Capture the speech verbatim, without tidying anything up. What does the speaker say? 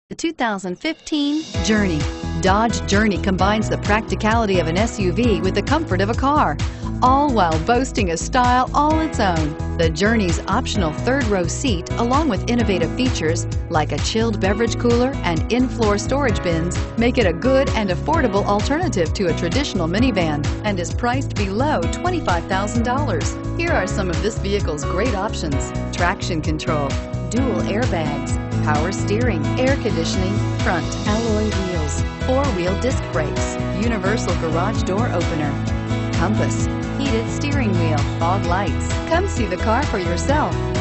The two thousand fifteen Journey. Dodge Journey combines the practicality of an S U V with the comfort of a car, all while boasting a style all its own. The Journey's optional third-row seat, along with innovative features like a chilled beverage cooler and in-floor storage bins, make it a good and affordable alternative to a traditional minivan and is priced below twenty-five thousand dollars. Here are some of this vehicle's great options: traction control, dual airbags, power steering, air conditioning, front alloy wheels, four-wheel disc brakes, universal garage door opener, compass, heated steering wheel, fog lights. Come see the car for yourself.